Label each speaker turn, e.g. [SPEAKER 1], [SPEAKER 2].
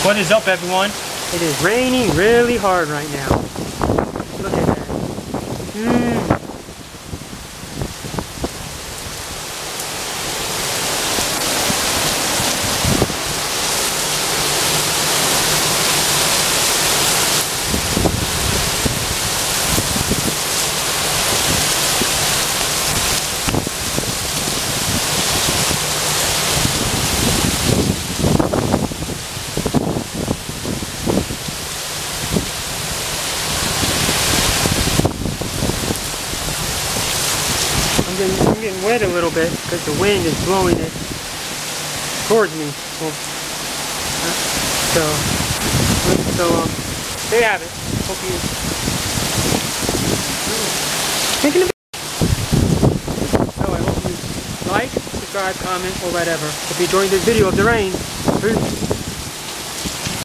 [SPEAKER 1] What is up, everyone?
[SPEAKER 2] It is raining really hard right now. Look at that. I'm getting wet a little bit because the wind is blowing it towards me. Well, there you have it. Hope you thinking of it. So I hope you like, subscribe, comment, or whatever. If you enjoyed this video of the rain, peace.